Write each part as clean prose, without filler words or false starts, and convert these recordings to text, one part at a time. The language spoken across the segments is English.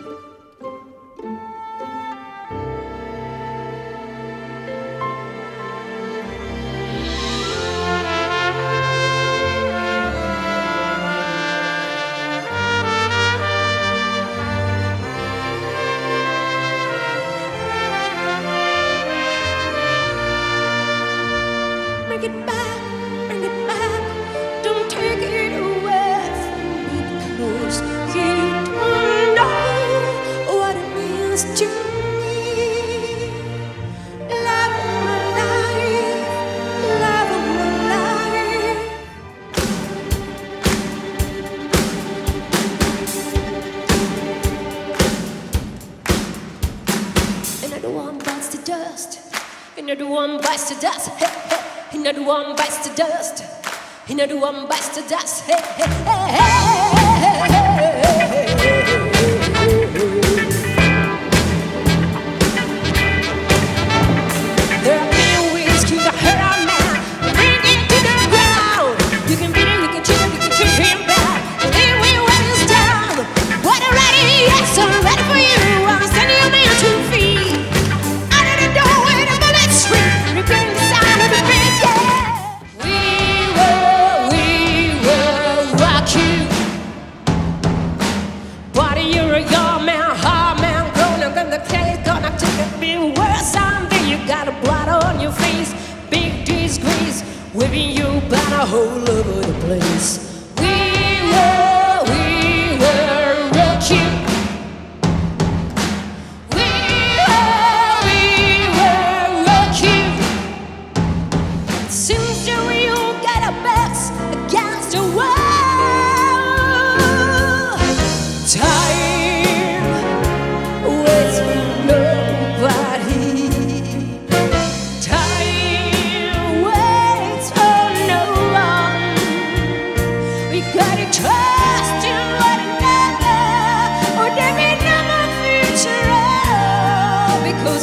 Bring it back, don't take it away from me, because you don't know what it means to me. Love of my life, love of my life. Another one bites the dust, another one bites the dust. Hey, hey. Another one bites the dust. Another one bites the dust. Hey, hey, hey, hey, hey, hey. There are many ways to hurt a man, bring it to the ground. You can beat him, you can cheat him, you can treat him bad. Leave him when he's down. What a ready, yes, I'm ready for you. I'm sending you man 2 feet out of the door where the bullets scream. Repeating the sound of the beat. Waving your banner all over the place. We will rock you. We will rock you. Seems that we all got our backs against the wall. Time waits for nobody. Trust in one another, or there may not be future, because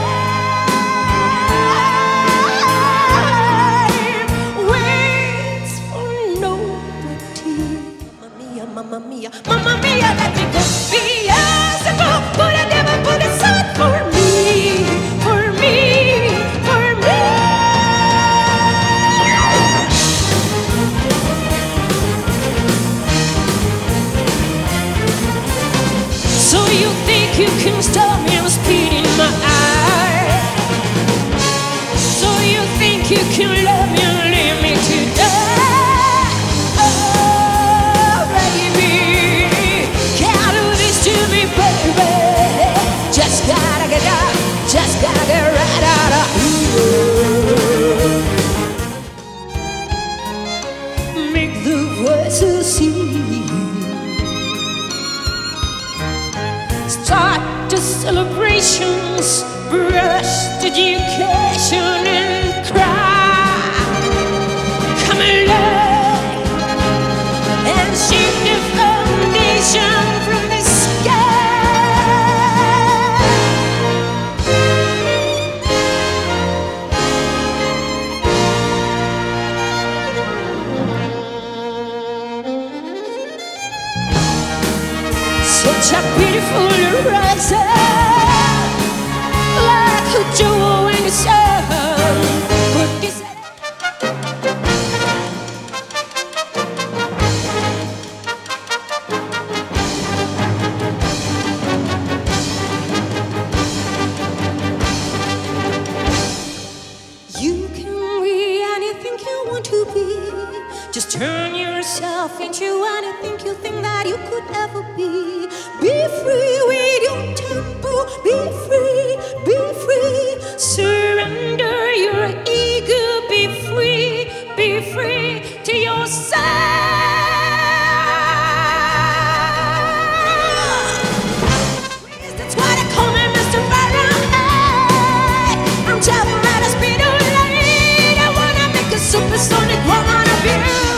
time waits for nobody. Mamma mia, mamma mia, let me go. Be simple, but I never put it aside for me, for me, for me. So you think you can stop me from speeding my eye? So you think you can love me and leave me to die? Oh, baby, can't do this to me, baby. Just gotta get out, just gotta get right out of here. Make the voices see. Start the celebrations, brush the education and cry. Come alive and shift the foundation from the sky. Such a beautiful horizon, like a jewel in the sun. Put this you can be anything you want to be. Just turn yourself into anything you think that you could ever be. Be free with your tempo, be free, be free. Surrender your ego, be free to yourself. That's why they call me Mr. Fahrenheit. I'm traveling at a speed of light. I wanna make a supersonic woman of you.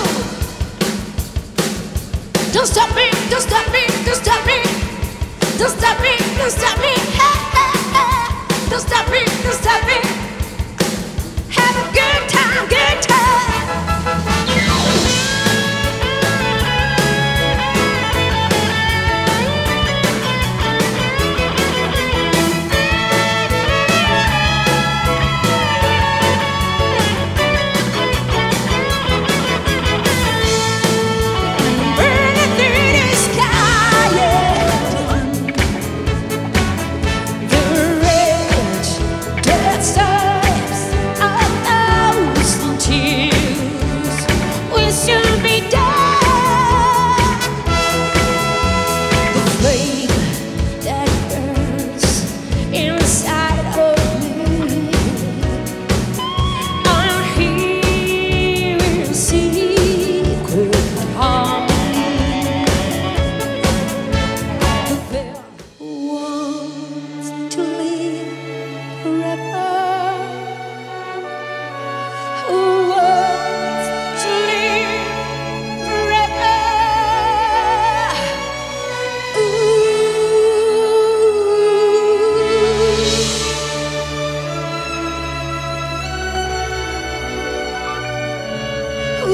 Don't stop me, don't stop me, don't stop me. Don't stop me, don't stop me, hey, hey, hey. Don't stop me, don't stop me. Have a good time, good time.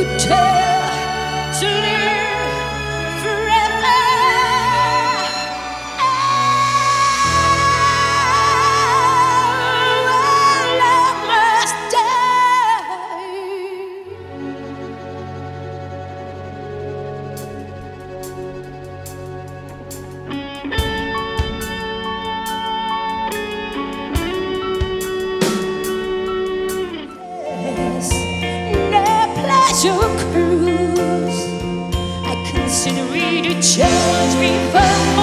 dare to live forever. Well, I must your cruise, I consider it a charge before